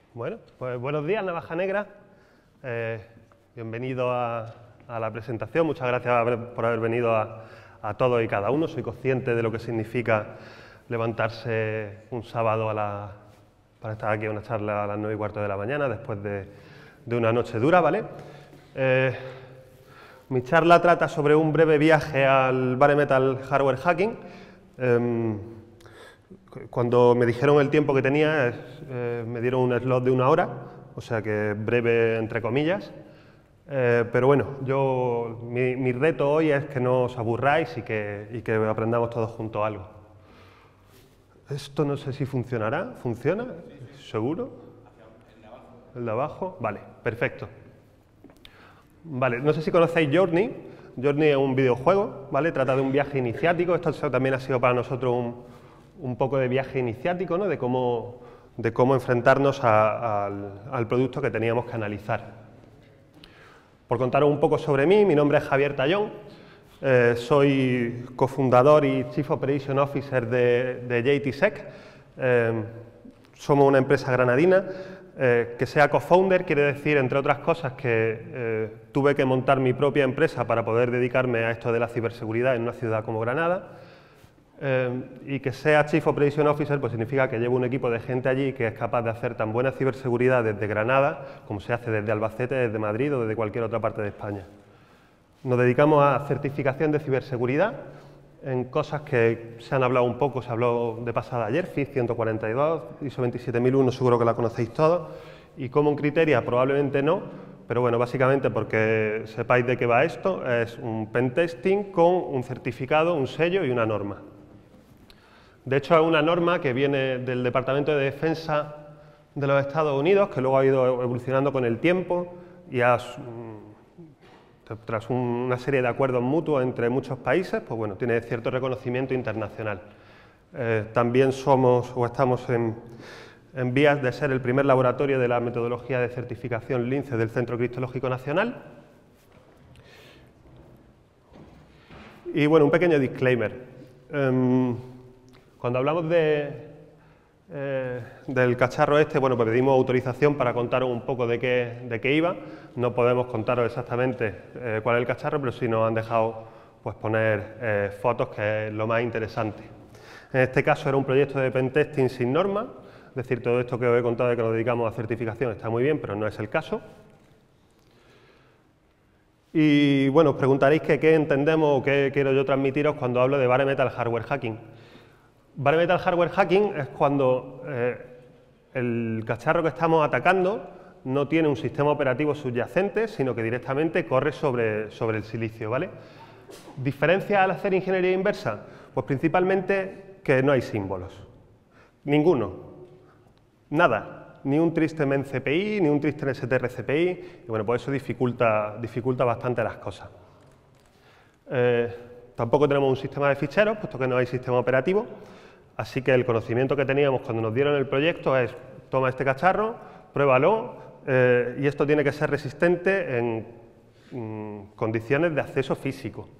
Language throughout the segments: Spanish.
Bueno, pues buenos días, Navaja Negra. Bienvenido a la presentación. Muchas gracias por haber venido a todos y cada uno. Soy consciente de lo que significa levantarse un sábado para estar aquí a una charla a las 9:15 de la mañana, después de una noche dura, ¿vale? Mi charla trata sobre un breve viaje al bare metal hardware hacking. Cuando me dijeron el tiempo que tenía, me dieron un slot de 1 hora, o sea que breve entre comillas. Pero bueno, mi reto hoy es que no os aburráis y que aprendamos todos juntos algo. Esto no sé si funcionará. ¿Funciona? ¿Seguro? ¿El de abajo? Vale, perfecto. Vale, no sé si conocéis Journey. Journey es un videojuego, ¿vale? Trata de un viaje iniciático. Esto también ha sido para nosotros un poco de viaje iniciático, ¿no? De cómo enfrentarnos al producto que teníamos que analizar. Por contaros un poco sobre mí, mi nombre es Javier Tallón, soy cofundador y Chief Operation Officer de JTSec. Somos una empresa granadina. Que sea co-founder quiere decir, entre otras cosas, que tuve que montar mi propia empresa para poder dedicarme a esto de la ciberseguridad en una ciudad como Granada. Y que sea Chief Operation Officer pues significa que llevo un equipo de gente allí que es capaz de hacer tan buena ciberseguridad desde Granada como se hace desde Albacete, desde Madrid o desde cualquier otra parte de España. Nos dedicamos a certificación de ciberseguridad en cosas que se han hablado un poco, se habló de pasada ayer, FIS 142, ISO 27001, seguro que la conocéis todos, y Common Criteria probablemente no, pero bueno, básicamente porque sepáis de qué va esto, es un pentesting con un certificado, un sello y una norma. De hecho, es una norma que viene del Departamento de Defensa de los Estados Unidos, que luego ha ido evolucionando con el tiempo y tras una serie de acuerdos mutuos entre muchos países, pues bueno, tiene cierto reconocimiento internacional. También estamos en vías de ser el primer laboratorio de la metodología de certificación Lince del Centro Criptológico Nacional. Y bueno, un pequeño disclaimer. Cuando hablamos del cacharro este, bueno, pues pedimos autorización para contaros un poco de qué iba. No podemos contaros exactamente cuál es el cacharro, pero sí nos han dejado pues, poner fotos, que es lo más interesante. En este caso era un proyecto de pentesting sin norma, es decir, todo esto que os he contado de que nos dedicamos a certificación está muy bien, pero no es el caso. Y bueno, os preguntaréis que qué entendemos o qué quiero yo transmitiros cuando hablo de bare metal hardware hacking. Bare metal hardware hacking es cuando el cacharro que estamos atacando no tiene un sistema operativo subyacente, sino que directamente corre sobre el silicio, ¿vale? ¿Diferencia al hacer ingeniería inversa? Pues principalmente que no hay símbolos. Ninguno. Nada. Ni un Tristament CPI, ni un Tristament STR-CPI, y bueno, pues eso dificulta bastante las cosas. Tampoco tenemos un sistema de ficheros, puesto que no hay sistema operativo. Así que el conocimiento que teníamos cuando nos dieron el proyecto es, toma este cacharro, pruébalo, y esto tiene que ser resistente en condiciones de acceso físico.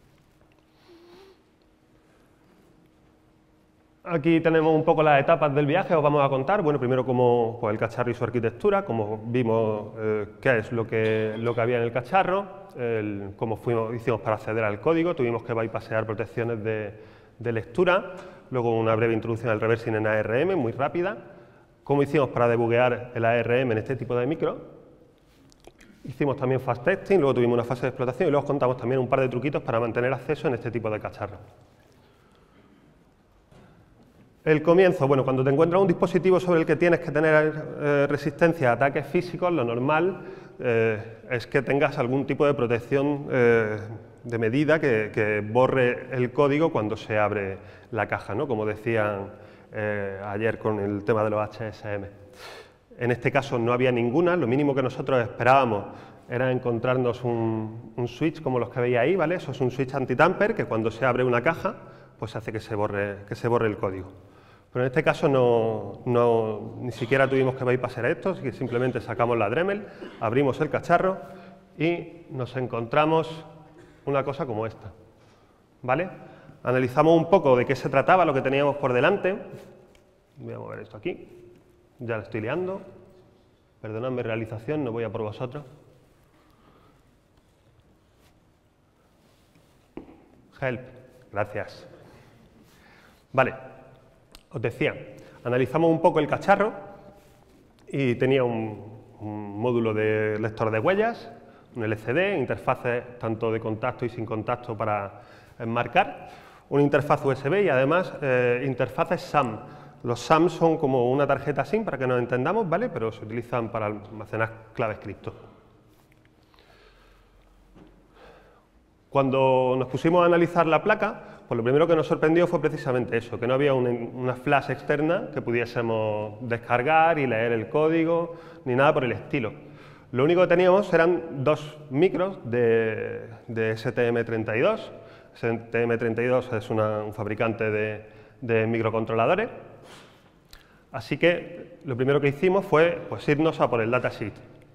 Aquí tenemos un poco las etapas del viaje, os vamos a contar. Bueno, primero pues el cacharro y su arquitectura, como vimos qué es lo que había en el cacharro, cómo hicimos para acceder al código, tuvimos que bypassear protecciones de lectura. Luego una breve introducción al reversing en ARM, muy rápida. Cómo hicimos para debuguear el ARM en este tipo de micro. Hicimos también fast testing, luego tuvimos una fase de explotación y luego os contamos también un par de truquitos para mantener acceso en este tipo de cacharros. El comienzo, bueno, cuando te encuentras un dispositivo sobre el que tienes que tener resistencia a ataques físicos, lo normal es que tengas algún tipo de protección de medida que borre el código cuando se abre la caja, ¿no? Como decían ayer con el tema de los HSM. En este caso no había ninguna, lo mínimo que nosotros esperábamos era encontrarnos un switch como los que veis ahí, ¿vale? Eso es un switch anti-tamper que cuando se abre una caja pues hace que se borre el código. Pero en este caso ni siquiera tuvimos que bypassear esto, así que simplemente sacamos la Dremel, abrimos el cacharro y nos encontramos una cosa como esta, ¿vale? Analizamos un poco de qué se trataba, lo que teníamos por delante. Voy a mover esto aquí, ya lo estoy liando. Perdonadme realización, no voy a por vosotros. Help, gracias. Vale, os decía, analizamos un poco el cacharro y tenía un módulo de lector de huellas, un LCD, interfaces tanto de contacto y sin contacto para enmarcar, una interfaz USB y además interfaces SAM. Los SAM son como una tarjeta SIM para que nos entendamos, ¿vale? Pero se utilizan para almacenar claves cripto. Cuando nos pusimos a analizar la placa, pues lo primero que nos sorprendió fue precisamente eso, que no había una flash externa que pudiésemos descargar y leer el código, ni nada por el estilo. Lo único que teníamos eran dos micros de STM32. STM32 es un fabricante de microcontroladores. Así que lo primero que hicimos fue pues, irnos a por el datasheet.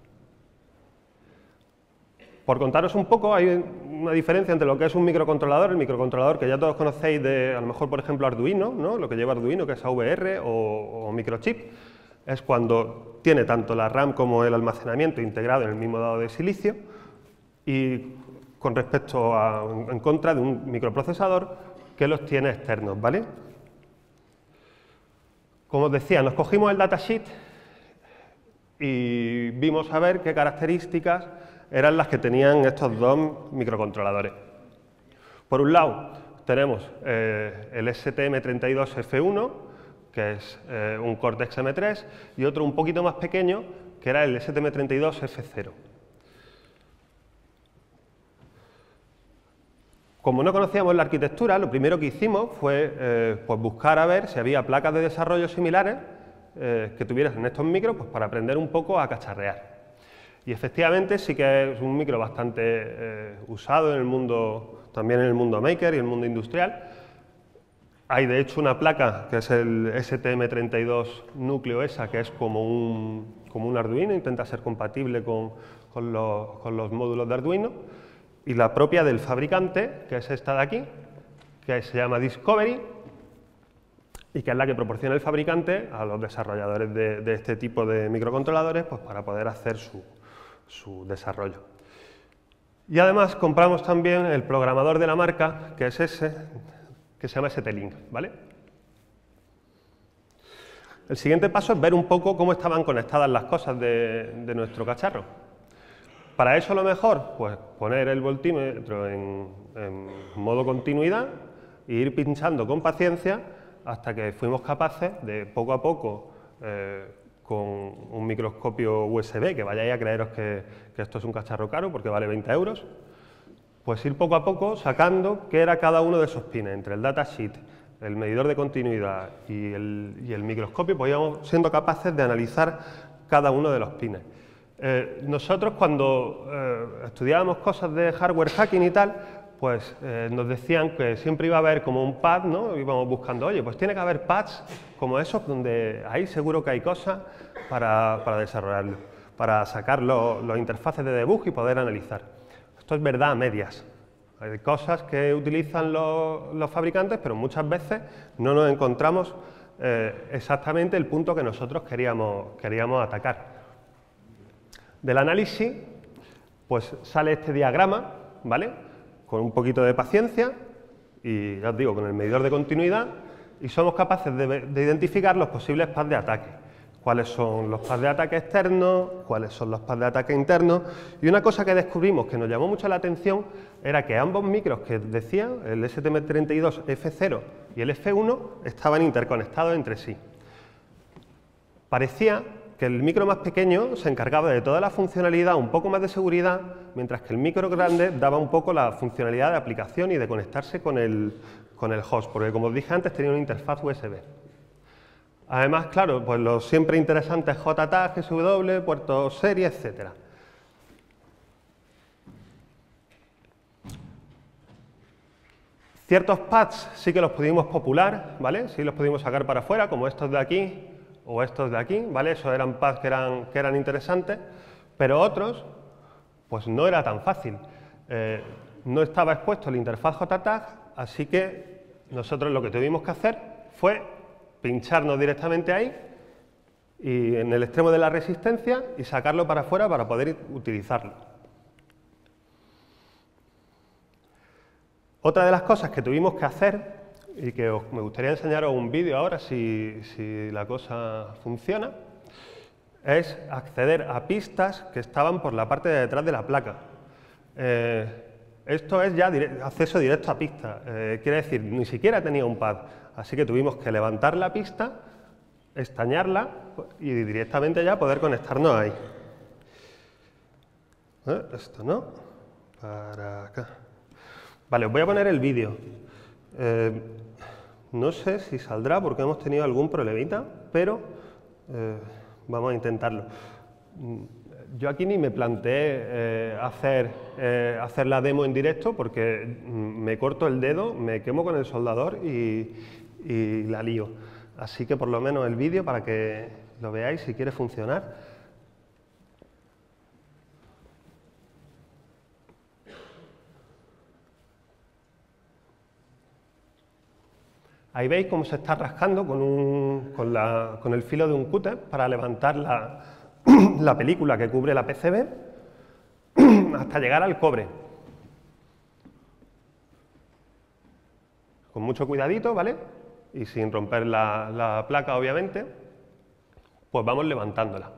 Por contaros un poco, hay una diferencia entre lo que es un microcontrolador, el microcontrolador que ya todos conocéis de, a lo mejor, por ejemplo, Arduino, ¿no? Lo que lleva Arduino, que es AVR o microchip, es cuando tiene tanto la RAM como el almacenamiento integrado en el mismo dado de silicio y con respecto en contra de un microprocesador que los tiene externos, ¿vale? Como os decía, nos cogimos el datasheet y vimos a ver qué características eran las que tenían estos dos microcontroladores. Por un lado, tenemos el STM32F1, que es un Cortex M3, y otro un poquito más pequeño, que era el STM32F0. Como no conocíamos la arquitectura, lo primero que hicimos fue pues buscar a ver si había placas de desarrollo similares que tuvieran estos micros pues, para aprender un poco a cacharrear. Y efectivamente sí que es un micro bastante usado en el mundo, también en el mundo maker y en el mundo industrial. Hay de hecho una placa que es el STM32 núcleo ESA, que es como un Arduino, intenta ser compatible con los módulos de Arduino. Y la propia del fabricante, que es esta de aquí, que se llama Discovery, y que es la que proporciona el fabricante a los desarrolladores de este tipo de microcontroladores pues, para poder hacer su desarrollo. Y además compramos también el programador de la marca, que es ese, que se llama ST-Link, ¿vale? El siguiente paso es ver un poco cómo estaban conectadas las cosas de nuestro cacharro. Para eso lo mejor, pues poner el voltímetro en modo continuidad e ir pinchando con paciencia hasta que fuimos capaces de poco a poco con un microscopio USB, que vayáis a creeros que esto es un cacharro caro porque vale 20 euros, pues ir poco a poco sacando qué era cada uno de esos pines. Entre el datasheet, el medidor de continuidad y el microscopio, pues íbamos siendo capaces de analizar cada uno de los pines. Nosotros cuando estudiábamos cosas de hardware hacking y tal, pues nos decían que siempre iba a haber como un pad, ¿no? Íbamos buscando, oye, pues tiene que haber pads como esos, donde ahí seguro que hay cosas para desarrollarlo, para sacar los interfaces de debug y poder analizar. Esto es verdad a medias. Hay cosas que utilizan los fabricantes, pero muchas veces no nos encontramos exactamente el punto que nosotros queríamos atacar. Del análisis, pues sale este diagrama, ¿vale? Con un poquito de paciencia y, ya os digo, con el medidor de continuidad, y somos capaces de identificar los posibles paths de ataque. Cuáles son los paths de ataque externos, cuáles son los paths de ataque internos. Y una cosa que descubrimos que nos llamó mucho la atención era que ambos micros que decía, el STM32F0 y el F1, estaban interconectados entre sí. Parecía que el micro más pequeño se encargaba de toda la funcionalidad, un poco más de seguridad, mientras que el micro grande daba un poco la funcionalidad de aplicación y de conectarse con el host, porque como os dije antes tenía una interfaz USB. Además, claro, pues los siempre interesantes JTAG, SW, puertos serie, etc. Ciertos paths sí que los pudimos popular, ¿vale? Sí los pudimos sacar para afuera, como estos de aquí o estos de aquí, ¿vale? Esos eran paths que eran interesantes, pero otros, pues no era tan fácil. No estaba expuesto la interfaz JTAG, así que nosotros lo que tuvimos que hacer fue pincharnos directamente ahí y en el extremo de la resistencia y sacarlo para afuera para poder utilizarlo. Otra de las cosas que tuvimos que hacer, y que me gustaría enseñaros un vídeo ahora si la cosa funciona, es acceder a pistas que estaban por la parte de detrás de la placa. Esto es ya acceso directo a pista, quiere decir, ni siquiera tenía un pad, así que tuvimos que levantar la pista, estañarla y directamente ya poder conectarnos ahí. Esto no, para acá. Vale, os voy a poner el vídeo. No sé si saldrá porque hemos tenido algún problemita, pero vamos a intentarlo. Yo aquí ni me planteé hacer la demo en directo porque me corto el dedo, me quemo con el soldador y la lío. Así que por lo menos el vídeo para que lo veáis si quiere funcionar. Ahí veis cómo se está rascando con el filo de un cúter para levantar la película que cubre la PCB hasta llegar al cobre. Con mucho cuidadito, ¿vale? Y sin romper la placa, obviamente, pues vamos levantándola.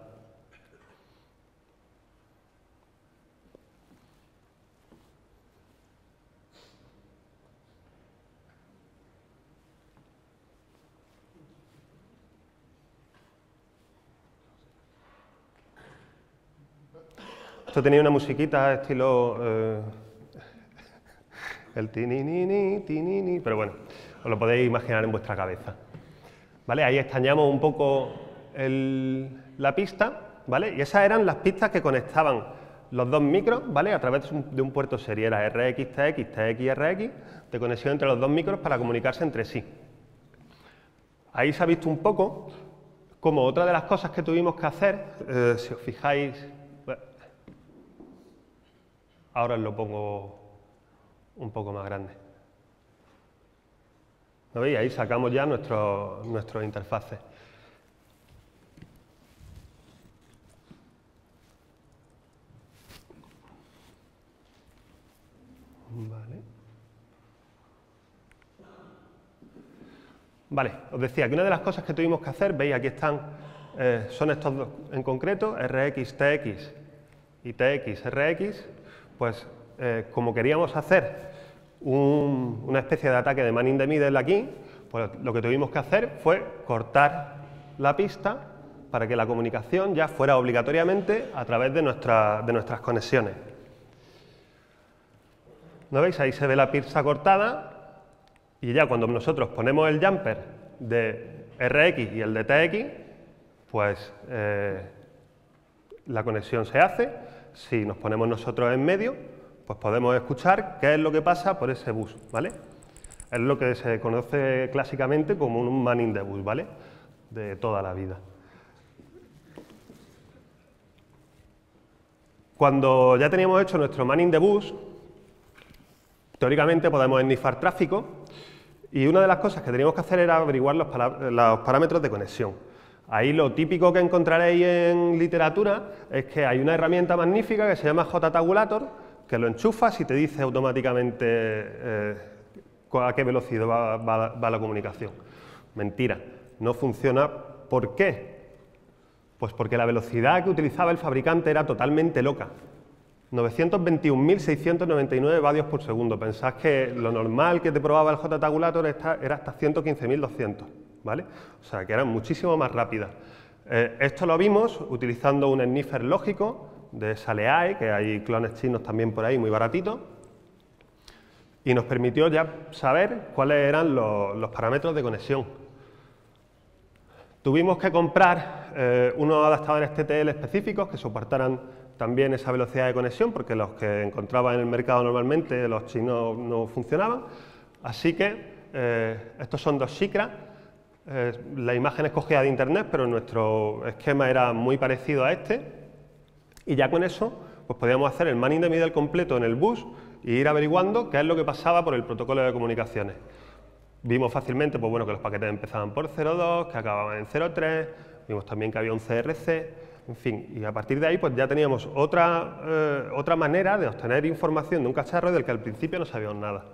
Esto tenía una musiquita estilo el tinini, tinini, pero bueno, os lo podéis imaginar en vuestra cabeza. ¿Vale? Ahí estañamos un poco la pista, ¿vale? Y esas eran las pistas que conectaban los dos micros, ¿vale? A través de un puerto serie, era RX, TX, TX y RX, de conexión entre los dos micros para comunicarse entre sí. Ahí se ha visto un poco como otra de las cosas que tuvimos que hacer, si os fijáis. Ahora os lo pongo un poco más grande. ¿Lo veis? Ahí sacamos ya nuestros interfaces. Vale, os decía que una de las cosas que tuvimos que hacer, veis aquí están, son estos dos en concreto, RX, TX y TX, RX. Pues como queríamos hacer una especie de ataque de man in the middle aquí, pues lo que tuvimos que hacer fue cortar la pista para que la comunicación ya fuera obligatoriamente a través de nuestras conexiones. ¿No veis? Ahí se ve la pista cortada y ya cuando nosotros ponemos el jumper de RX y el de TX, pues la conexión se hace. Si nos ponemos nosotros en medio, pues podemos escuchar qué es lo que pasa por ese bus, ¿vale? Es lo que se conoce clásicamente como un man in the bus, ¿vale? De toda la vida. Cuando ya teníamos hecho nuestro man in the bus, teóricamente podemos ennifar tráfico y una de las cosas que teníamos que hacer era averiguar los parámetros de conexión. Ahí lo típico que encontraréis en literatura es que hay una herramienta magnífica que se llama JTagulator, que lo enchufas y te dice automáticamente a qué velocidad va la comunicación. Mentira, no funciona. ¿Por qué? Pues porque la velocidad que utilizaba el fabricante era totalmente loca. 921.699 vatios por segundo. Pensad que lo normal que te probaba el JTagulator era hasta 115.200. ¿Vale? O sea, que eran muchísimo más rápidas. Esto lo vimos utilizando un sniffer lógico de Saleae, que hay clones chinos también por ahí muy baratitos, y nos permitió ya saber cuáles eran los parámetros de conexión. Tuvimos que comprar unos adaptadores TTL específicos que soportaran también esa velocidad de conexión, porque los que encontraba en el mercado normalmente, los chinos, no funcionaban. Así que estos son dos Shikra. La imagen es cogida de internet, pero nuestro esquema era muy parecido a este, y ya con eso pues podíamos hacer el man in the middle completo en el bus e ir averiguando qué es lo que pasaba por el protocolo de comunicaciones. Vimos fácilmente pues bueno, que los paquetes empezaban por 0.2, que acababan en 0.3, vimos también que había un CRC, en fin, y a partir de ahí pues ya teníamos otra manera de obtener información de un cacharro del que al principio no sabíamos nada.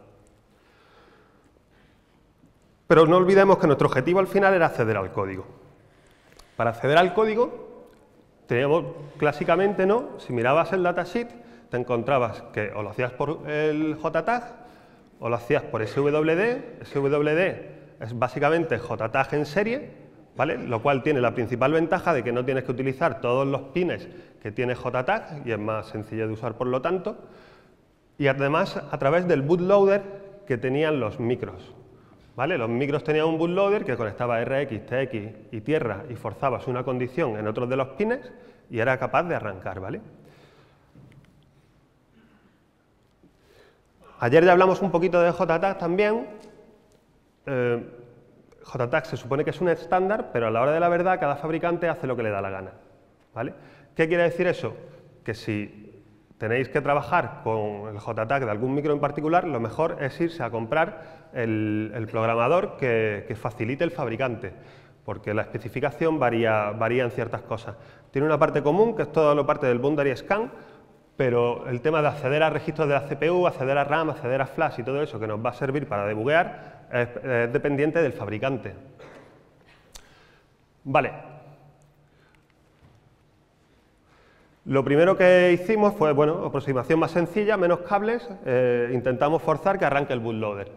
Pero no olvidemos que nuestro objetivo al final era acceder al código. Para acceder al código, teníamos clásicamente, ¿no? Si mirabas el datasheet, te encontrabas que o lo hacías por el JTAG o lo hacías por SWD. SWD es básicamente JTAG en serie, ¿vale? Lo cual tiene la principal ventaja de que no tienes que utilizar todos los pines que tiene JTAG y es más sencillo de usar por lo tanto. Y además a través del bootloader que tenían los micros. ¿Vale? Los micros tenían un bootloader que conectaba RX, TX y tierra y forzabas una condición en otros de los pines y era capaz de arrancar, ¿vale? Ayer ya hablamos un poquito de JTAG también. JTAG se supone que es un estándar, pero a la hora de la verdad cada fabricante hace lo que le da la gana, ¿vale? ¿Qué quiere decir eso? Que si tenéis que trabajar con el JTAG de algún micro en particular, lo mejor es irse a comprar el programador que facilite el fabricante, porque la especificación varía en ciertas cosas. Tiene una parte común, que es toda la parte del boundary scan, pero el tema de acceder a registros de la CPU, acceder a RAM, acceder a flash y todo eso que nos va a servir para debuguear es dependiente del fabricante. Vale. Lo primero que hicimos fue, bueno, aproximación más sencilla, menos cables, intentamos forzar que arranque el bootloader.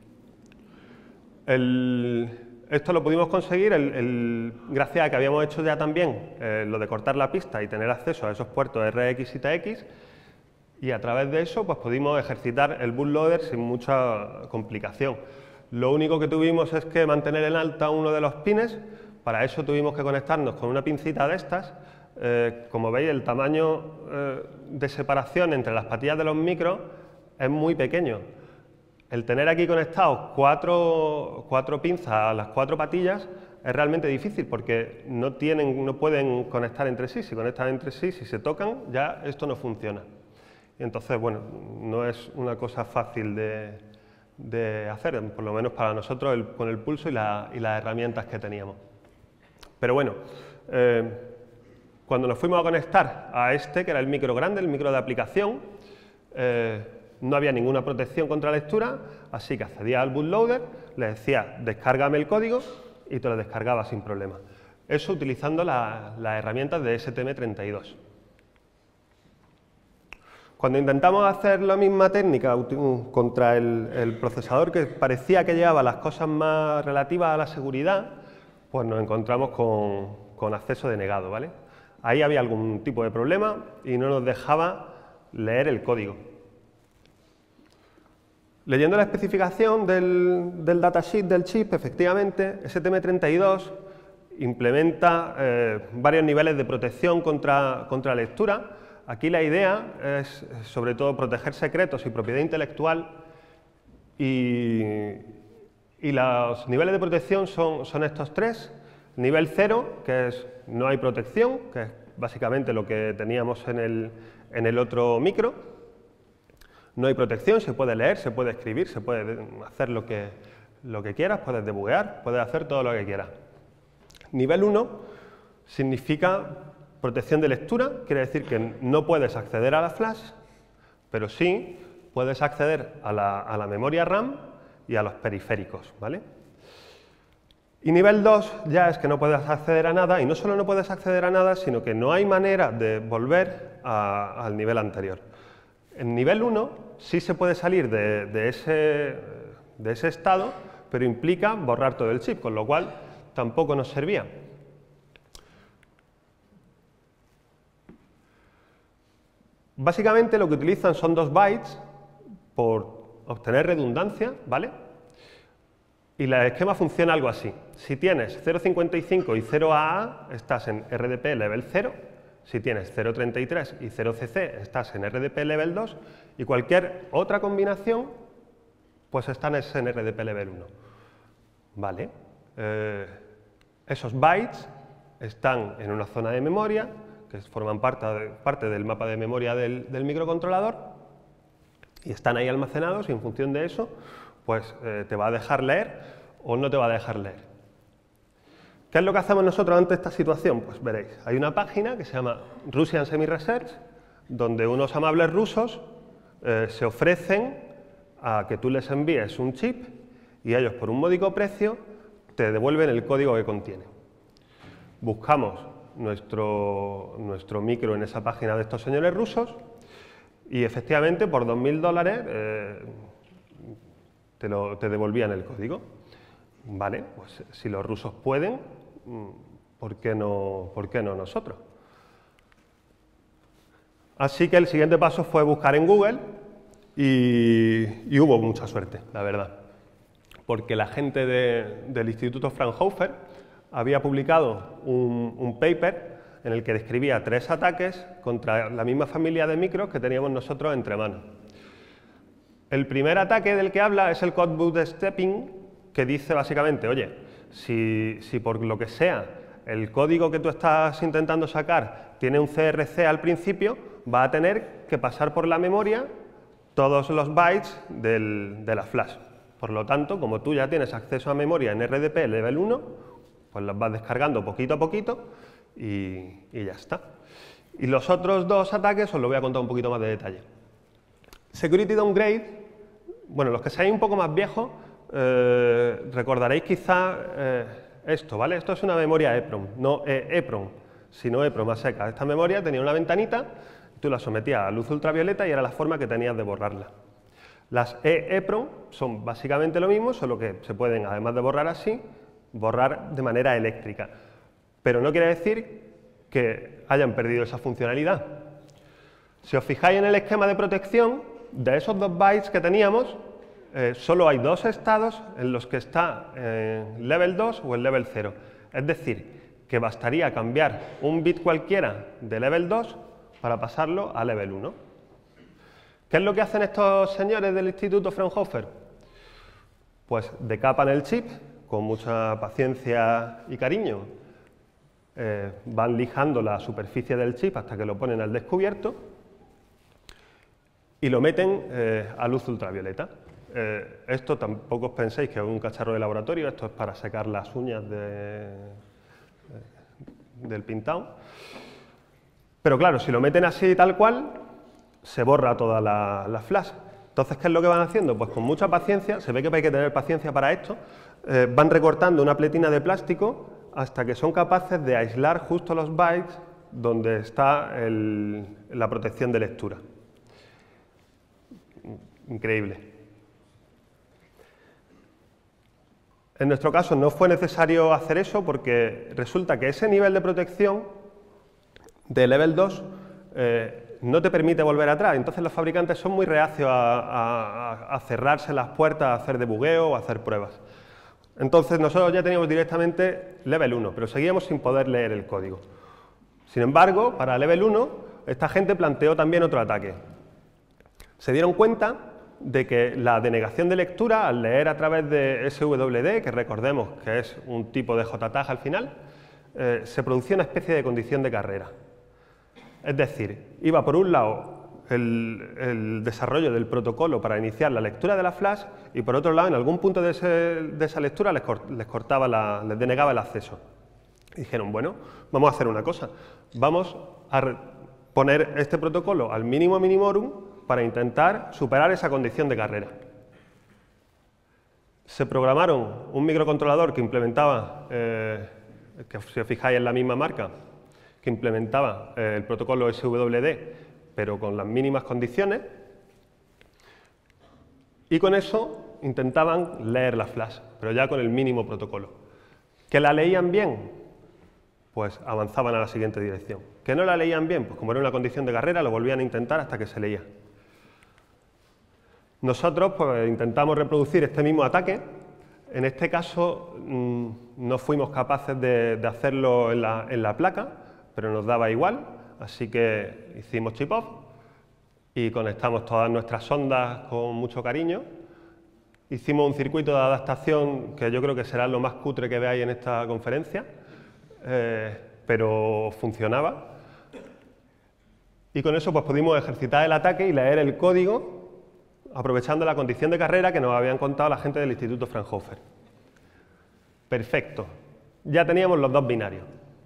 Esto lo pudimos conseguir gracias a que habíamos hecho ya también lo de cortar la pista y tener acceso a esos puertos RX y TX, y a través de eso pues pudimos ejercitar el bootloader sin mucha complicación. Lo único que tuvimos es que mantener en alta uno de los pines. Para eso tuvimos que conectarnos con una pincita de estas. Como veis, el tamaño de separación entre las patillas de los micros es muy pequeño. El tener aquí conectados cuatro pinzas a las 4 patillas es realmente difícil porque no pueden conectar entre sí. Si conectan entre sí, si se tocan, ya esto no funciona. Y entonces, bueno, no es una cosa fácil de hacer, por lo menos para nosotros con el pulso y las herramientas que teníamos. Pero bueno, cuando nos fuimos a conectar a este, que era el micro grande, el micro de aplicación, no había ninguna protección contra lectura, así que accedía al bootloader, le decía descárgame el código y te lo descargaba sin problema. Eso utilizando las herramientas de STM32. Cuando intentamos hacer la misma técnica contra el procesador que parecía que llevaba las cosas más relativas a la seguridad, pues nos encontramos con acceso denegado, ¿vale? Ahí había algún tipo de problema y no nos dejaba leer el código. Leyendo la especificación del datasheet del chip, efectivamente, STM32 implementa varios niveles de protección contra lectura. Aquí la idea es, sobre todo, proteger secretos y propiedad intelectual, y los niveles de protección son estos tres. Nivel 0, que es no hay protección, que es básicamente lo que teníamos en el otro micro. No hay protección, se puede leer, se puede escribir, se puede hacer lo que quieras, puedes debuguear, puedes hacer todo lo que quieras. Nivel 1 significa protección de lectura, quiere decir que no puedes acceder a la flash, pero sí puedes acceder a la memoria RAM y a los periféricos, ¿vale? Y nivel 2 ya es que no puedes acceder a nada, y no solo no puedes acceder a nada, sino que no hay manera de volver al nivel anterior. En nivel 1 sí se puede salir de ese estado, pero implica borrar todo el chip, con lo cual tampoco nos servía. Básicamente lo que utilizan son 2 bytes por obtener redundancia, ¿vale? Y el esquema funciona algo así. Si tienes 0.55 y 0AA, estás en RDP level 0. Si tienes 0.33 y 0CC, estás en RDP level 2. Y cualquier otra combinación, pues están en RDP level 1. ¿Vale? Esos bytes están en una zona de memoria, que forman parte del mapa de memoria del microcontrolador, y están ahí almacenados, y en función de eso, pues te va a dejar leer o no te va a dejar leer. ¿Qué es lo que hacemos nosotros ante esta situación? Pues veréis, hay una página que se llama Russian Semi-Research, donde unos amables rusos se ofrecen a que tú les envíes un chip y ellos por un módico precio te devuelven el código que contiene. Buscamos nuestro micro en esa página de estos señores rusos y efectivamente por $2000 te devolvían el código. Vale, pues si los rusos pueden, ¿por qué no nosotros? Así que el siguiente paso fue buscar en Google y hubo mucha suerte, la verdad. Porque la gente del Instituto Fraunhofer había publicado un paper en el que describía 3 ataques contra la misma familia de micros que teníamos nosotros entre manos. El primer ataque del que habla es el code bootstrapping, que dice básicamente, oye, si por lo que sea el código que tú estás intentando sacar tiene un CRC al principio, va a tener que pasar por la memoria todos los bytes de la flash. Por lo tanto, como tú ya tienes acceso a memoria en RDP level 1, pues los vas descargando poquito a poquito y ya está. Y los otros 2 ataques os lo voy a contar un poquito más de detalle. Security Downgrade, bueno, los que seáis un poco más viejos, recordaréis quizá esto, ¿vale? Esto es una memoria EEPROM, no EEPROM, sino EEPROM a seca. Esta memoria tenía una ventanita, tú la sometías a luz ultravioleta y era la forma que tenías de borrarla. Las EEPROM son básicamente lo mismo, solo que se pueden, además de borrar así, borrar de manera eléctrica. Pero no quiere decir que hayan perdido esa funcionalidad. Si os fijáis en el esquema de protección, de esos 2 bytes que teníamos, solo hay 2 estados en los que está en level 2 o en level 0. Es decir, que bastaría cambiar un bit cualquiera de level 2 para pasarlo a level 1. ¿Qué es lo que hacen estos señores del Instituto Fraunhofer? Pues decapan el chip con mucha paciencia y cariño. Van lijando la superficie del chip hasta que lo ponen al descubierto y lo meten a luz ultravioleta. Esto tampoco os penséis que es un cacharro de laboratorio, esto es para secar las uñas del pintado. Pero claro, si lo meten así tal cual, se borra toda la flash. Entonces, ¿qué es lo que van haciendo? Pues con mucha paciencia, se ve que hay que tener paciencia para esto, van recortando una pletina de plástico hasta que son capaces de aislar justo los bytes donde está la protección de lectura. Increíble. En nuestro caso no fue necesario hacer eso porque resulta que ese nivel de protección de level 2 no te permite volver atrás. Entonces los fabricantes son muy reacios a cerrarse las puertas, a hacer debugueo o a hacer pruebas. Entonces nosotros ya teníamos directamente level 1, pero seguíamos sin poder leer el código. Sin embargo, para level 1, esta gente planteó también otro ataque. Se dieron cuenta de que la denegación de lectura, al leer a través de SWD, que recordemos que es un tipo de JTAG al final, se producía una especie de condición de carrera. Es decir, iba por un lado el desarrollo del protocolo para iniciar la lectura de la flash y por otro lado, en algún punto de esa lectura les denegaba el acceso. Y dijeron, bueno, vamos a hacer una cosa, vamos a poner este protocolo al mínimo minimorum para intentar superar esa condición de carrera. Se programaron un microcontrolador que implementaba, que si os fijáis en la misma marca, que implementaba el protocolo SWD, pero con las mínimas condiciones, y con eso intentaban leer la flash, pero ya con el mínimo protocolo. ¿Que la leían bien? Pues avanzaban a la siguiente dirección. ¿Que no la leían bien? Pues como era una condición de carrera, lo volvían a intentar hasta que se leía. Nosotros pues, intentamos reproducir este mismo ataque. En este caso no fuimos capaces de hacerlo en la placa, pero nos daba igual, así que hicimos chip off y conectamos todas nuestras sondas con mucho cariño. Hicimos un circuito de adaptación que yo creo que será lo más cutre que veáis en esta conferencia, pero funcionaba. Y con eso pues, pudimos ejercitar el ataque y leer el código aprovechando la condición de carrera que nos habían contado la gente del Instituto Fraunhofer. Perfecto. ya teníamos los dos binarios.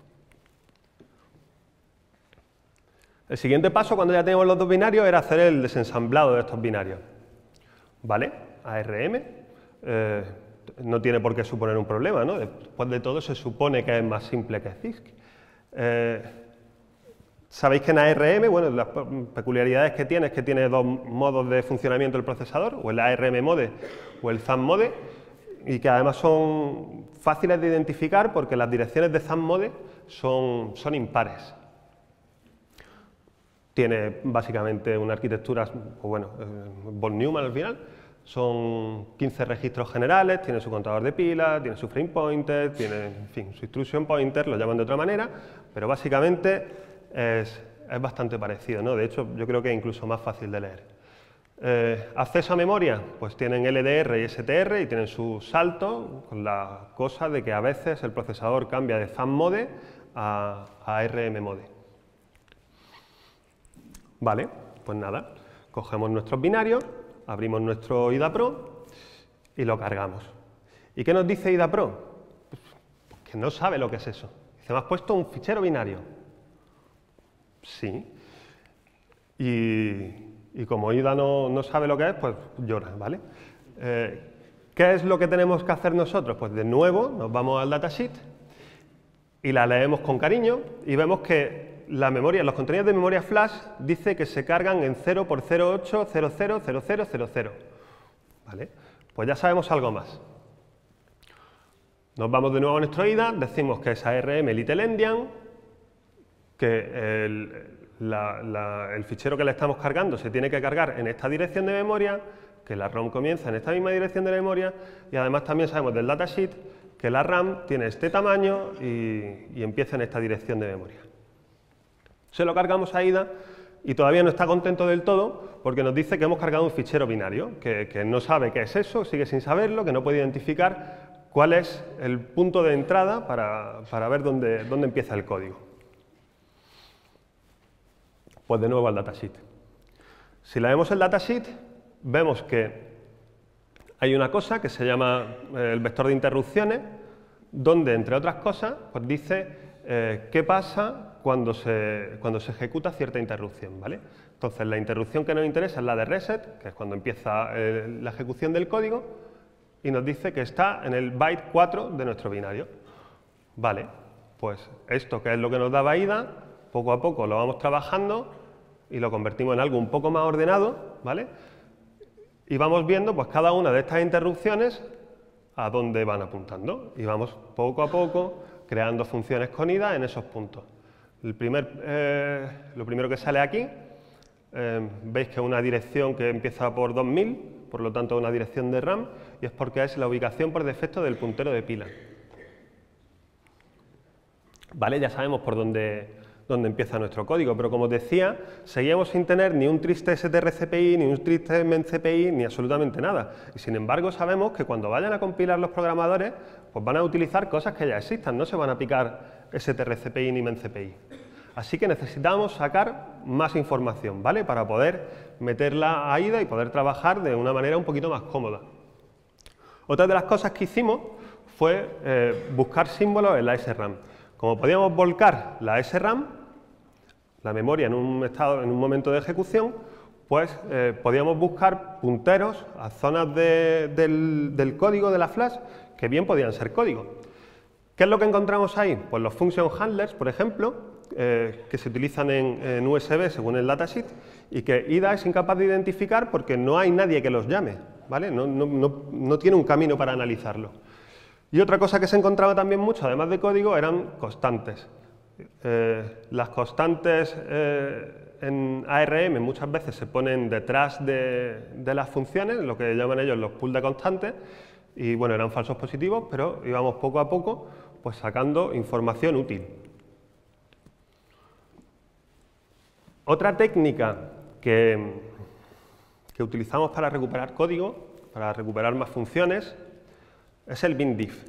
El siguiente paso, cuando ya teníamos los dos binarios, era hacer el desensamblado de estos binarios. ¿Vale? ARM no tiene por qué suponer un problema, ¿no? Después de todo, se supone que es más simple que CISC. Sabéis que en ARM, bueno, las peculiaridades que tiene es que tiene dos modos de funcionamiento del procesador, o el ARM Mode o el ZAM Mode, y que además son fáciles de identificar porque las direcciones de ZAM Mode son impares. Tiene básicamente una arquitectura, pues bueno, von Neumann al final, son 15 registros generales, tiene su contador de pilas, tiene su frame pointer, tiene, en fin, su instruction pointer, lo llaman de otra manera, pero básicamente es bastante parecido, ¿no? De hecho, yo creo que es incluso más fácil de leer. Acceso a memoria, pues tienen LDR y STR y tienen su salto, con la cosa de que a veces el procesador cambia de ZAM Mode a ARM Mode. Vale, pues nada, cogemos nuestros binarios, abrimos nuestro IDA Pro y lo cargamos. ¿Y qué nos dice IDA Pro? Pues que no sabe lo que es eso. Dice, ¿me has puesto un fichero binario? Sí. Y como IDA no sabe lo que es, pues llora, ¿vale? ¿Qué es lo que tenemos que hacer nosotros? Pues de nuevo nos vamos al datasheet y la leemos con cariño y vemos que la memoria, los contenidos de memoria flash dice que se cargan en 0 por 08, 00, 0000. ¿Vale? Pues ya sabemos algo más. Nos vamos de nuevo a nuestro IDA, decimos que es ARM Little Endian, que el fichero que le estamos cargando se tiene que cargar en esta dirección de memoria, que la ROM comienza en esta misma dirección de memoria, y además también sabemos del datasheet que la RAM tiene este tamaño y empieza en esta dirección de memoria. Se lo cargamos a IDA y todavía no está contento del todo porque nos dice que hemos cargado un fichero binario, que no sabe qué es eso, sigue sin saberlo, que no puede identificar cuál es el punto de entrada para ver dónde empieza el código. Pues de nuevo al datasheet. Si leemos el datasheet, vemos que hay una cosa que se llama el vector de interrupciones, donde, entre otras cosas, pues dice qué pasa cuando se ejecuta cierta interrupción, ¿vale? Entonces, la interrupción que nos interesa es la de reset, que es cuando empieza la ejecución del código, y nos dice que está en el byte 4 de nuestro binario. Vale, pues esto, que es lo que nos daba IDA, poco a poco lo vamos trabajando y lo convertimos en algo un poco más ordenado, ¿vale? Y vamos viendo pues cada una de estas interrupciones a dónde van apuntando, y vamos poco a poco creando funciones con IDA en esos puntos. Lo primero que sale aquí, veis que es una dirección que empieza por 2000, por lo tanto una dirección de RAM, y es porque es la ubicación por defecto del puntero de pila. Vale, ya sabemos por dónde empieza nuestro código, pero como os decía, seguíamos sin tener ni un triste strcpy, ni un triste mencpy, ni absolutamente nada. Y sin embargo sabemos que cuando vayan a compilar los programadores, pues van a utilizar cosas que ya existan, no se van a picar strcpy ni mencpy. Así que necesitamos sacar más información, ¿vale? Para poder meterla a IDA y poder trabajar de una manera un poquito más cómoda. Otra de las cosas que hicimos fue buscar símbolos en la SRAM. Como podíamos volcar la SRAM, la memoria en un momento de ejecución, pues podíamos buscar punteros a zonas del código de la flash que bien podían ser código. ¿Qué es lo que encontramos ahí? Pues los function handlers, por ejemplo, que se utilizan en USB según el datasheet y que IDA es incapaz de identificar porque no hay nadie que los llame, ¿vale? No tiene un camino para analizarlo. Y otra cosa que se encontraba también mucho, además de código, eran constantes. Las constantes en ARM muchas veces se ponen detrás de las funciones, lo que llaman ellos los pools de constantes, y bueno, eran falsos positivos, pero íbamos poco a poco pues sacando información útil. Otra técnica que utilizamos para recuperar código, para recuperar más funciones, es el bindiff.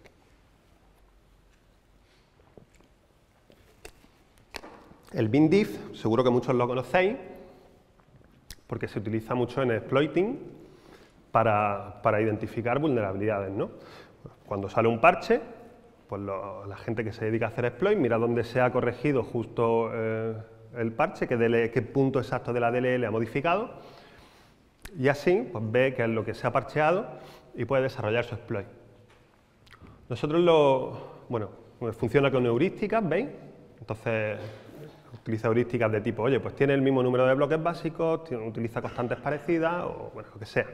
El bindiff, seguro que muchos lo conocéis, porque se utiliza mucho en exploiting para identificar vulnerabilidades, ¿no? Cuando sale un parche, pues la gente que se dedica a hacer exploit mira dónde se ha corregido justo el parche, qué punto exacto de la DLL ha modificado, y así pues ve qué es lo que se ha parcheado y puede desarrollar su exploit. Nosotros bueno, funciona con heurísticas, ¿veis? Entonces utiliza heurísticas de tipo, oye, pues tiene el mismo número de bloques básicos, utiliza constantes parecidas, o bueno, lo que sea.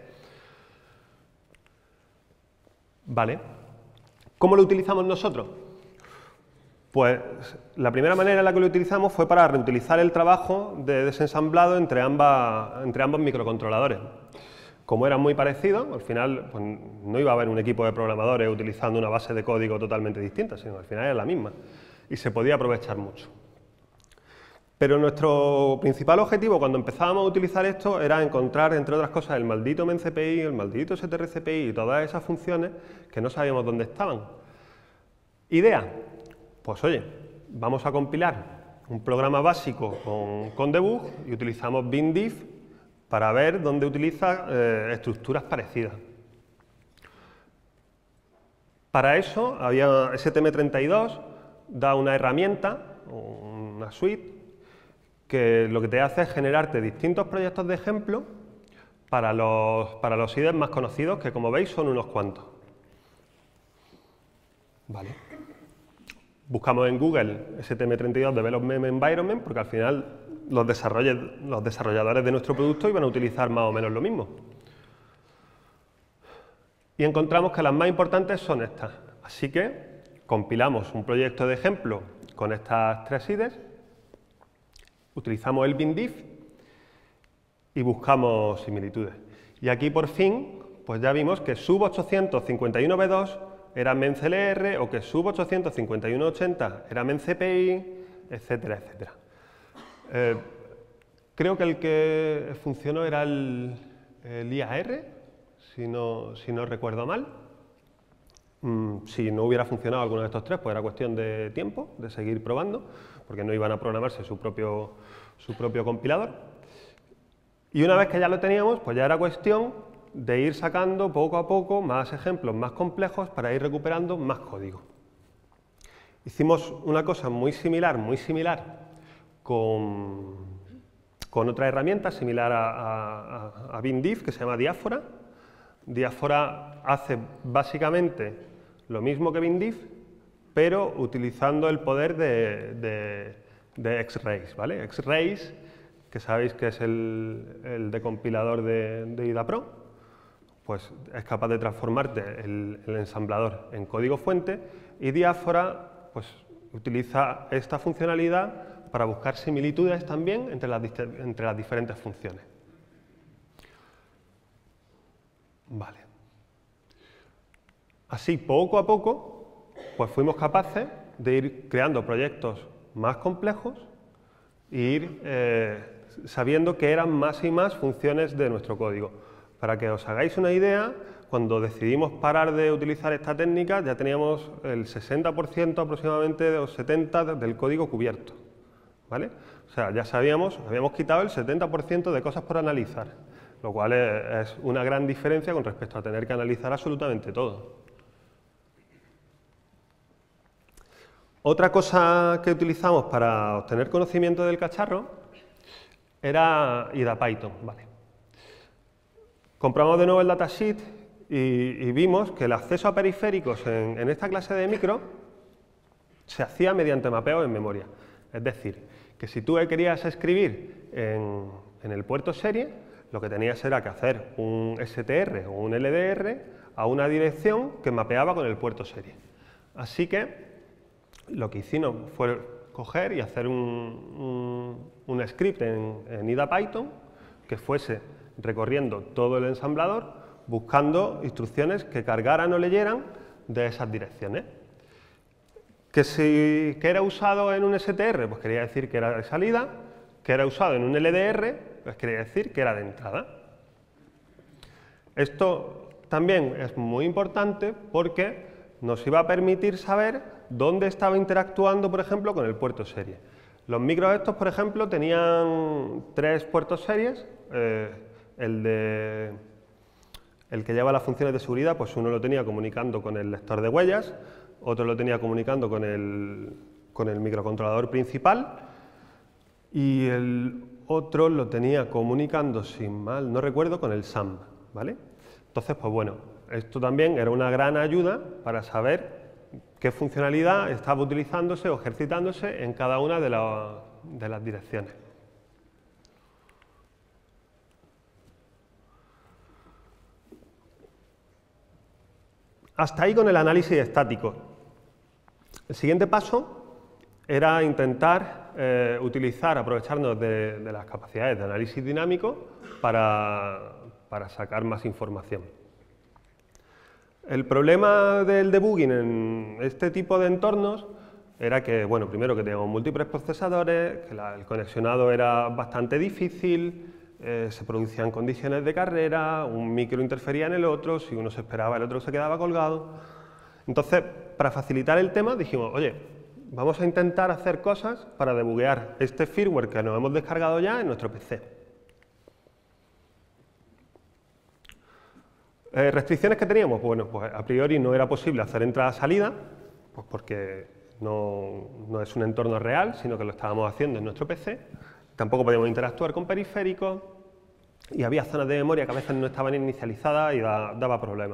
Vale. ¿Cómo lo utilizamos nosotros? Pues la primera manera en la que lo utilizamos fue para reutilizar el trabajo de desensamblado entre ambos microcontroladores. Como eran muy parecidos, al final pues, no iba a haber un equipo de programadores utilizando una base de código totalmente distinta, sino al final era la misma y se podía aprovechar mucho. Pero nuestro principal objetivo cuando empezábamos a utilizar esto era encontrar, entre otras cosas, el maldito MENCPI, el maldito strcpy y todas esas funciones que no sabíamos dónde estaban. Idea, pues oye, vamos a compilar un programa básico con debug y utilizamos bindiff para ver dónde utiliza estructuras parecidas. Para eso, había STM32, da una herramienta, una suite, que lo que te hace es generarte distintos proyectos de ejemplo para los IDEs más conocidos, que como veis son unos cuantos. Vale. Buscamos en Google STM32 Development Environment, porque al final los desarrolladores de nuestro producto iban a utilizar más o menos lo mismo. Y encontramos que las más importantes son estas. Así que compilamos un proyecto de ejemplo con estas tres IDEs, utilizamos el bindiff y buscamos similitudes. Y aquí por fin pues ya vimos que sub851b2 era MENCLR o que sub85180 era MENCPI, etcétera, etcétera. Creo que el que funcionó era el IAR, si no recuerdo mal. Si no hubiera funcionado alguno de estos tres, pues era cuestión de tiempo, de seguir probando, porque no iban a programarse su propio compilador. Y una vez que ya lo teníamos, pues ya era cuestión de ir sacando poco a poco más ejemplos más complejos para ir recuperando más código. Hicimos una cosa muy similar con otra herramienta similar a bindiff, que se llama Diáfora. Diáfora hace básicamente lo mismo que bindiff, pero utilizando el poder de X-Rays, ¿vale? X-Rays, que sabéis que es el decompilador de IDAPRO, pues es capaz de transformarte el ensamblador en código fuente, y Diáfora pues utiliza esta funcionalidad para buscar similitudes también entre las diferentes funciones. Vale. Así, poco a poco, pues fuimos capaces de ir creando proyectos más complejos e ir sabiendo que eran más y más funciones de nuestro código. Para que os hagáis una idea, cuando decidimos parar de utilizar esta técnica, ya teníamos el 60% aproximadamente, o 70% del código cubierto, ¿vale? O sea, ya habíamos quitado el 70% de cosas por analizar, lo cual es una gran diferencia con respecto a tener que analizar absolutamente todo. Otra cosa que utilizamos para obtener conocimiento del cacharro era IDAPython, ¿vale? Compramos de nuevo el datasheet y vimos que el acceso a periféricos en esta clase de micro se hacía mediante mapeo en memoria. Es decir, que si tú querías escribir en el puerto serie, lo que tenías era que hacer un STR o un LDR a una dirección que mapeaba con el puerto serie. Así que lo que hicimos fue coger y hacer un script en IDAPython que fuese recorriendo todo el ensamblador buscando instrucciones que cargaran o leyeran de esas direcciones. ¿Que era usado en un STR? Pues quería decir que era de salida. ¿Que era usado en un LDR? Pues quería decir que era de entrada. Esto también es muy importante porque nos iba a permitir saber dónde estaba interactuando, por ejemplo, con el puerto serie. Los micros estos, por ejemplo, tenían 3 puertos series. El que lleva las funciones de seguridad, pues uno lo tenía comunicando con el lector de huellas, otro lo tenía comunicando con el microcontrolador principal y el otro lo tenía comunicando, si mal no recuerdo, con el SAM, ¿vale? Entonces, pues bueno, esto también era una gran ayuda para saber qué funcionalidad estaba utilizándose o ejercitándose en cada una de las direcciones. Hasta ahí con el análisis estático. El siguiente paso era intentar aprovecharnos de las capacidades de análisis dinámico para sacar más información. El problema del debugging en este tipo de entornos era que, bueno, primero que teníamos múltiples procesadores, que el conexionado era bastante difícil, se producían condiciones de carrera, un micro interfería en el otro, si uno se esperaba el otro se quedaba colgado. Entonces, para facilitar el tema dijimos, oye, vamos a intentar hacer cosas para debuguear este firmware que nos hemos descargado ya en nuestro PC. ¿Restricciones que teníamos? Bueno, pues a priori no era posible hacer entrada-salida, pues porque no es un entorno real, sino que lo estábamos haciendo en nuestro PC. Tampoco podíamos interactuar con periféricos y había zonas de memoria que a veces no estaban inicializadas y daba problemas.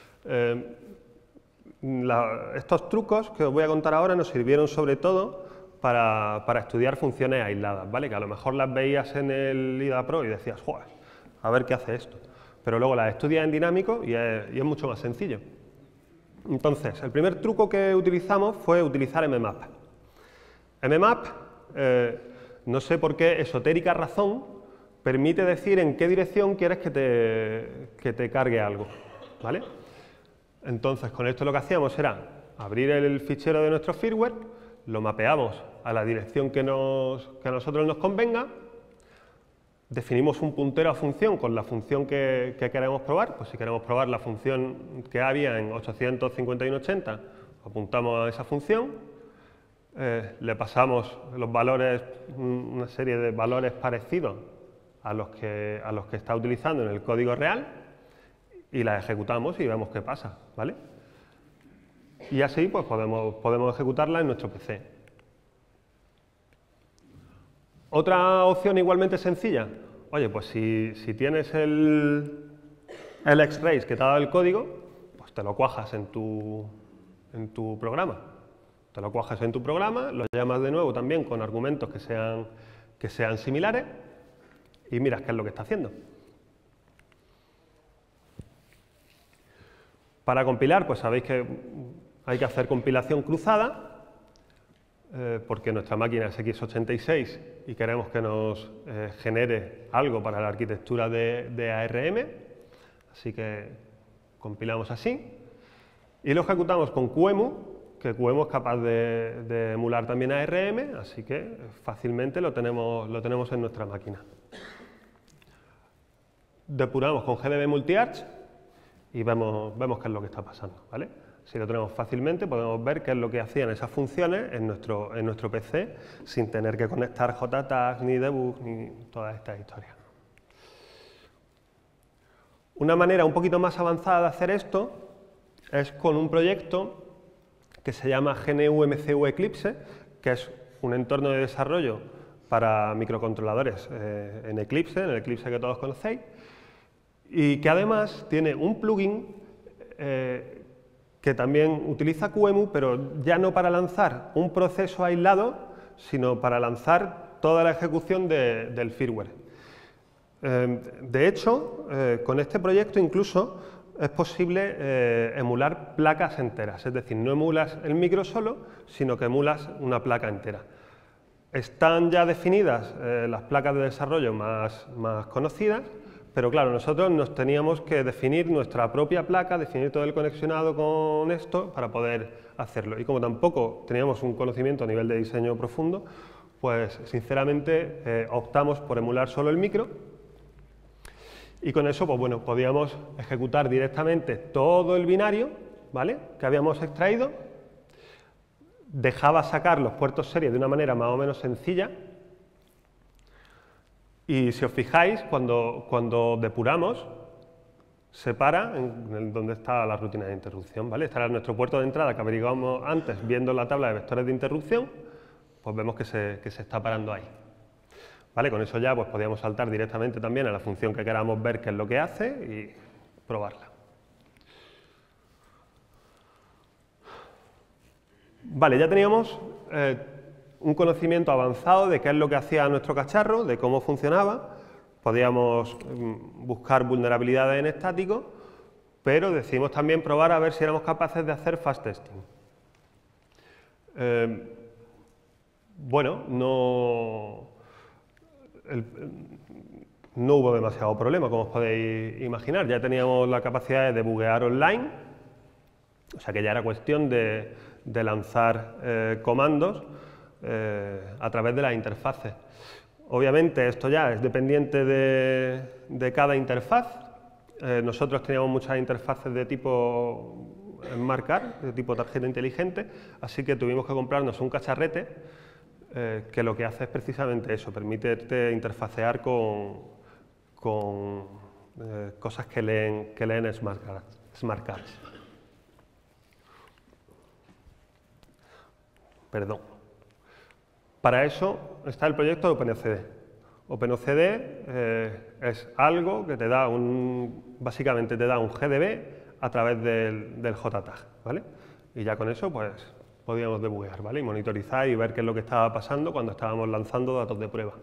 Estos trucos que os voy a contar ahora nos sirvieron sobre todo para estudiar funciones aisladas, ¿vale? Que a lo mejor las veías en el IDA Pro y decías, joder, a ver qué hace esto. Pero luego las estudias en dinámico y es mucho más sencillo. Entonces, el primer truco que utilizamos fue utilizar mmap. Mmap, no sé por qué esotérica razón, permite decir en qué dirección quieres que te cargue algo, ¿vale? Entonces, con esto lo que hacíamos era abrir el fichero de nuestro firmware, lo mapeamos a la dirección que a nosotros nos convenga, definimos un puntero a función con la función que queremos probar, pues si queremos probar la función que había en 851.80, apuntamos a esa función, le pasamos los valores, una serie de valores parecidos a los que está utilizando en el código real y la ejecutamos y vemos qué pasa, ¿vale? Y así pues podemos ejecutarla en nuestro PC. Otra opción igualmente sencilla, oye, pues si tienes el X-Rays que te ha dado el código, pues te lo cuajas en tu programa. Te lo cuajas en tu programa, lo llamas de nuevo también con argumentos que sean similares y miras qué es lo que está haciendo. Para compilar, pues sabéis que hay que hacer compilación cruzada, porque nuestra máquina es x86 y queremos que nos genere algo para la arquitectura de ARM, así que compilamos así, y lo ejecutamos con QEMU, que QEMU es capaz de emular también ARM, así que fácilmente lo tenemos en nuestra máquina. Depuramos con GDB multiarch y vemos qué es lo que está pasando, ¿vale? Si lo tenemos fácilmente, podemos ver qué es lo que hacían esas funciones en nuestro PC sin tener que conectar JTAGs, ni debug, ni todas estas historias. Una manera un poquito más avanzada de hacer esto es con un proyecto que se llama GNU-MCU Eclipse, que es un entorno de desarrollo para microcontroladores en el Eclipse que todos conocéis, y que además tiene un plugin que también utiliza QEMU, pero ya no para lanzar un proceso aislado, sino para lanzar toda la ejecución del firmware. De hecho, con este proyecto incluso es posible emular placas enteras, es decir, no emulas el micro solo, sino que emulas una placa entera. Están ya definidas las placas de desarrollo más conocidas, pero claro, nosotros nos teníamos que definir nuestra propia placa, definir todo el conexionado con esto para poder hacerlo. Y como tampoco teníamos un conocimiento a nivel de diseño profundo, pues sinceramente optamos por emular solo el micro. Y con eso, pues bueno, podíamos ejecutar directamente todo el binario, ¿vale?, que habíamos extraído. Dejaba sacar los puertos serie de una manera más o menos sencilla. Y si os fijáis, cuando depuramos, para donde está la rutina de interrupción, ¿vale? Este era nuestro puerto de entrada que averiguamos antes viendo la tabla de vectores de interrupción, pues vemos que se está parando ahí. ¿Vale? Con eso ya pues podíamos saltar directamente también a la función que queramos ver qué es lo que hace y probarla. Vale, ya teníamos un conocimiento avanzado de qué es lo que hacía nuestro cacharro, de cómo funcionaba. Podíamos buscar vulnerabilidades en estático, pero decidimos también probar a ver si éramos capaces de hacer fast testing. Bueno, no hubo demasiado problema, como os podéis imaginar. Ya teníamos la capacidad de buguear online, o sea que ya era cuestión de lanzar comandos a través de las interfaces. Obviamente esto ya es dependiente de cada interfaz. Nosotros teníamos muchas interfaces de tipo Smart, de tipo tarjeta inteligente, así que tuvimos que comprarnos un cacharrete que lo que hace es precisamente eso, permite interfacear con cosas que leen Smart Cards. Perdón. Para eso está el proyecto de OpenOCD. OpenOCD es algo que te da básicamente te da un GDB a través del JTAG, ¿vale? Y ya con eso pues podíamos debuguear, ¿vale? Y monitorizar y ver qué es lo que estaba pasando cuando estábamos lanzando datos de prueba.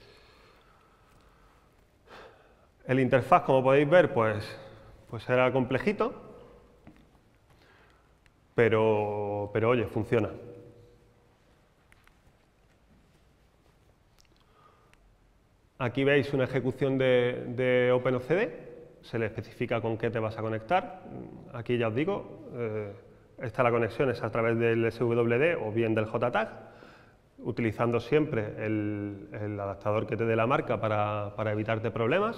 El interfaz, como podéis ver, pues era complejito, pero oye, funciona. Aquí veis una ejecución de OpenOCD, se le especifica con qué te vas a conectar. Aquí ya os digo, esta la conexión es a través del SWD o bien del JTAG, utilizando siempre el adaptador que te dé la marca para evitarte problemas.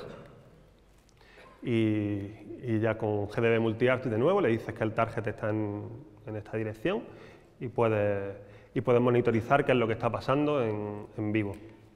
Y ya con GDB MultiArt de nuevo le dices que el target está en esta dirección y puedes monitorizar qué es lo que está pasando en vivo.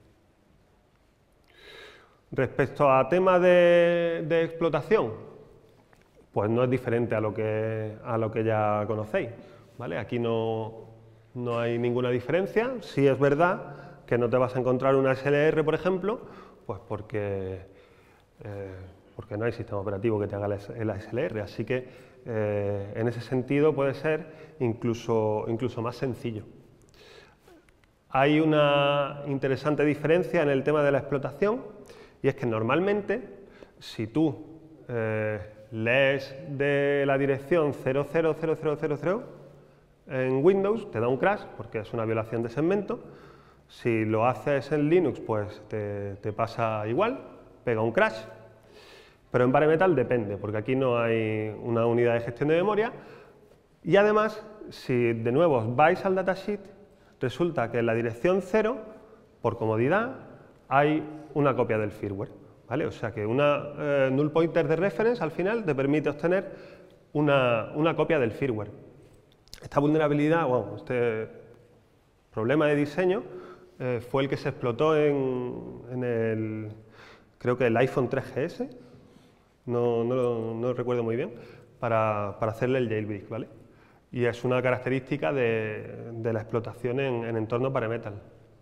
Respecto a temas de explotación, pues no es diferente a lo que ya conocéis, ¿vale? Aquí no hay ninguna diferencia. Sí es verdad que no te vas a encontrar una SLR, por ejemplo, pues porque no hay sistema operativo que te haga el SLR, así que en ese sentido puede ser incluso más sencillo. Hay una interesante diferencia en el tema de la explotación, y es que normalmente, si tú lees de la dirección 000000 en Windows, te da un crash, porque es una violación de segmento. Si lo haces en Linux, pues te pasa igual, pega un crash. Pero en Bare Metal depende, porque aquí no hay una unidad de gestión de memoria. Y además, si de nuevo vais al datasheet, resulta que en la dirección 0, por comodidad, hay una copia del firmware, ¿vale? O sea que una null pointer de reference al final te permite obtener una copia del firmware. Esta vulnerabilidad, bueno, este problema de diseño fue el que se explotó creo que el iPhone 3GS, no recuerdo muy bien, para hacerle el jailbreak, ¿vale? Y es una característica de la explotación en entornos bare metal.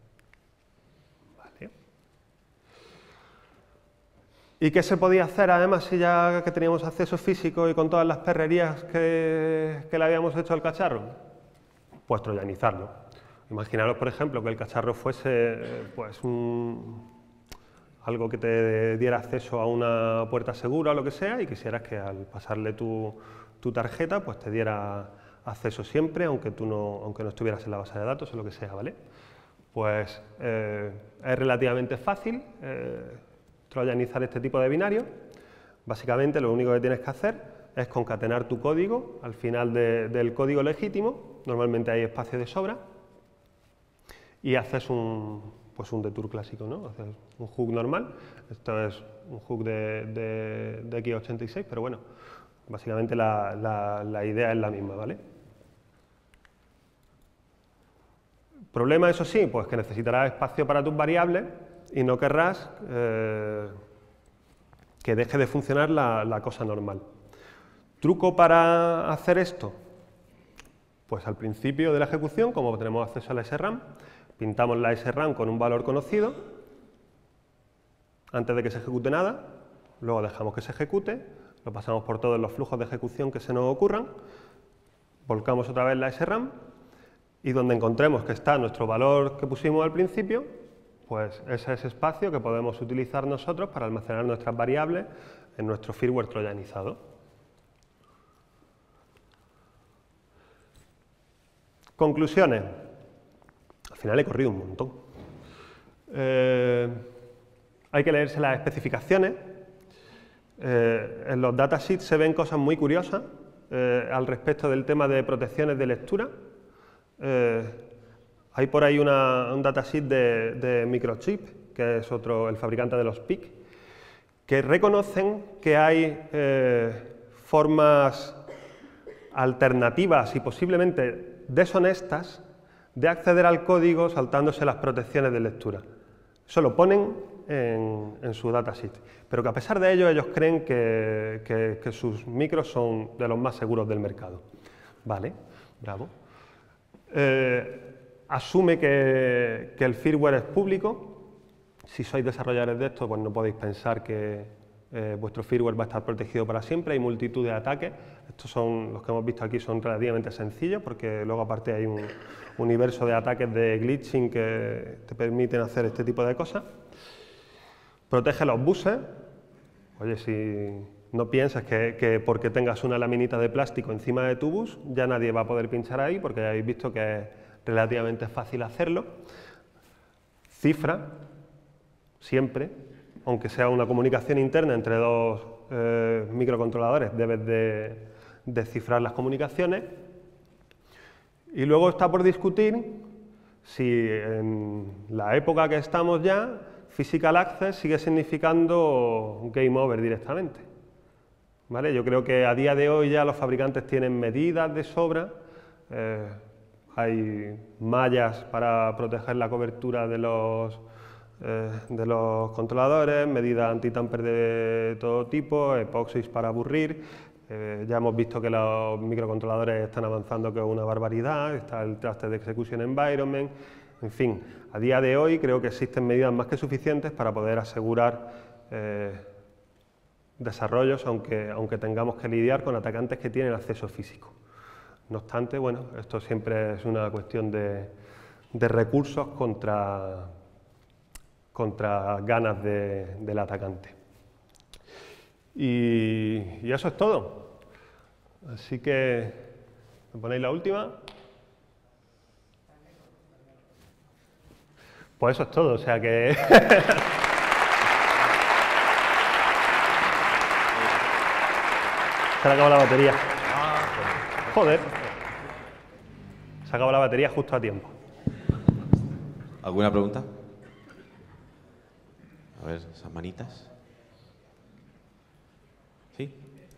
¿Y qué se podía hacer además si ya que teníamos acceso físico y con todas las perrerías que le habíamos hecho al cacharro? Pues troyanizarlo. Imaginaros, por ejemplo, que el cacharro fuese pues algo que te diera acceso a una puerta segura o lo que sea y quisieras que al pasarle tu tarjeta pues te diera acceso siempre, aunque no estuvieras en la base de datos o lo que sea, ¿vale? Pues es relativamente fácil troyanizar este tipo de binario. Básicamente lo único que tienes que hacer es concatenar tu código al final del código legítimo, normalmente hay espacio de sobra, y haces un detour clásico, ¿no? Haces un hook normal, esto es un hook de x86, pero bueno, básicamente la idea es la misma, ¿vale? Problema, eso sí, pues que necesitarás espacio para tus variables y no querrás que que deje de funcionar la cosa normal. ¿Truco para hacer esto? Pues al principio de la ejecución, como tenemos acceso a la SRAM, pintamos la SRAM con un valor conocido antes de que se ejecute nada, luego dejamos que se ejecute, lo pasamos por todos los flujos de ejecución que se nos ocurran, volcamos otra vez la SRAM y donde encontremos que está nuestro valor que pusimos al principio, pues ese es espacio que podemos utilizar nosotros para almacenar nuestras variables en nuestro firmware troyanizado. Conclusiones. Al final he corrido un montón. Hay que leerse las especificaciones. En los datasheets se ven cosas muy curiosas al respecto del tema de protecciones de lectura. Hay por ahí un datasheet de Microchip, que es el fabricante de los PIC, que reconocen que hay formas alternativas y posiblemente deshonestas de acceder al código saltándose las protecciones de lectura. Eso lo ponen en su datasheet, pero que a pesar de ello ellos creen que sus micros son de los más seguros del mercado. Vale, bravo. Asume que el firmware es público. Si sois desarrolladores de esto, pues no podéis pensar que vuestro firmware va a estar protegido para siempre. Hay multitud de ataques. Estos son los que hemos visto aquí, son relativamente sencillos, porque luego aparte hay un universo de ataques de glitching que te permiten hacer este tipo de cosas. Protege los buses. Oye, si no piensas que porque tengas una laminita de plástico encima de tu bus, ya nadie va a poder pinchar ahí, porque ya habéis visto que es relativamente fácil hacerlo. Cifra, siempre, aunque sea una comunicación interna entre dos microcontroladores, debes de descifrar las comunicaciones. Y luego está por discutir si en la época que estamos ya, Physical Access sigue significando Game Over directamente. ¿Vale? Yo creo que a día de hoy ya los fabricantes tienen medidas de sobra. Hay mallas para proteger la cobertura de los controladores, medidas anti-tamper de todo tipo, epoxis para aburrir. Ya hemos visto que los microcontroladores están avanzando, que es una barbaridad. Está el Trusted Execution Environment. En fin, a día de hoy creo que existen medidas más que suficientes para poder asegurar desarrollos, aunque tengamos que lidiar con atacantes que tienen acceso físico. No obstante, bueno, esto siempre es una cuestión de recursos contra ganas del atacante. Y eso es todo. Así que, ¿me ponéis la última? Pues eso es todo, o sea que... Se ha acabado la batería. Joder. Se ha acabado la batería justo a tiempo. ¿Alguna pregunta? A ver, esas manitas. ¿Sí?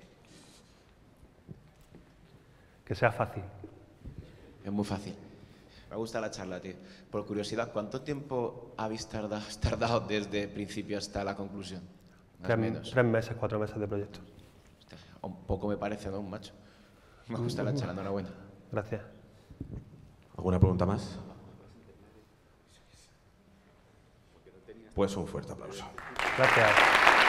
Que sea fácil. Es muy fácil. Me gusta la charla, tío. Por curiosidad, ¿cuánto tiempo habéis tardado desde el principio hasta la conclusión? Más o menos. 3 meses, 4 meses de proyecto. Hostia, un poco me parece, ¿no? Un macho. Me gusta la charla, enhorabuena. Gracias. ¿Alguna pregunta más? Pues un fuerte aplauso. Gracias.